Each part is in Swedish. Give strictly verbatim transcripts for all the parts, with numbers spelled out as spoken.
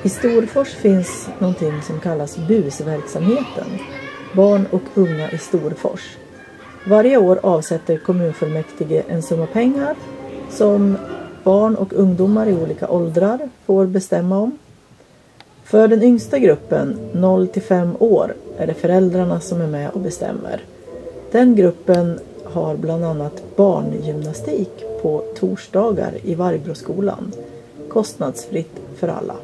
I Storfors finns någonting som kallas busverksamheten. Barn och unga i Storfors. Varje år avsätter kommunfullmäktige en summa pengar som barn och ungdomar i olika åldrar får bestämma om. För den yngsta gruppen, noll till fem år, är det föräldrarna som är med och bestämmer. Den gruppen har bland annat barngymnastik på torsdagar i Vargbroskolan. Kostnadsfritt för alla.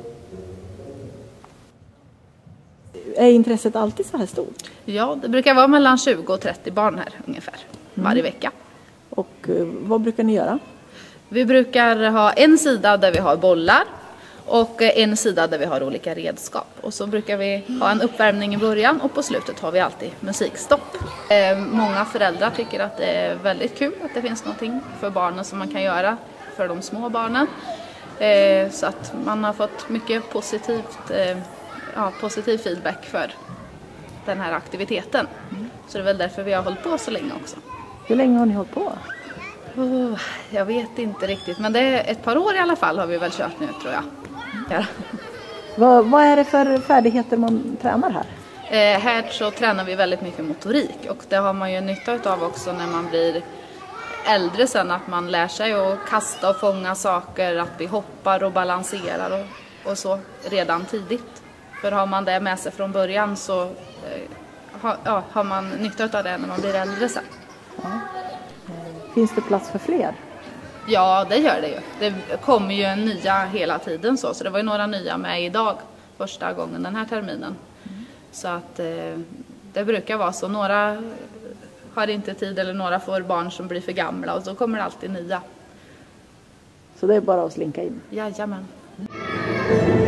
Är intresset alltid så här stort? Ja, det brukar vara mellan tjugo och trettio barn här ungefär varje vecka. Och eh, vad brukar ni göra? Vi brukar ha en sida där vi har bollar och en sida där vi har olika redskap. Och så brukar vi ha en uppvärmning i början och på slutet har vi alltid musikstopp. Eh, många föräldrar tycker att det är väldigt kul att det finns någonting för barnen som man kan göra för de små barnen. Eh, så att man har fått mycket positivt, eh, ja, positiv feedback för den här aktiviteten. Mm. Så det är väl därför vi har hållit på så länge också. Hur länge har ni hållit på? Oh, jag vet inte riktigt, men det är ett par år i alla fall har vi väl kört nu, tror jag. Ja. Vad, vad är det för färdigheter man tränar här? Eh, här så tränar vi väldigt mycket motorik och det har man ju nytta av också när man blir äldre sen, att man lär sig att kasta och fånga saker, att vi hoppar och balanserar och, och så redan tidigt. För har man det med sig från början så eh, ha, ja, har man nytta av det när man blir äldre sen. Ja. Finns det plats för fler? Ja, det gör det ju. Det kommer ju nya hela tiden så. Så det var ju några nya med idag, första gången den här terminen. Mm. Så att eh, det brukar vara så. Några har inte tid eller några får barn som blir för gamla och så kommer det alltid nya. Så det är bara att slinka in? Jajamän.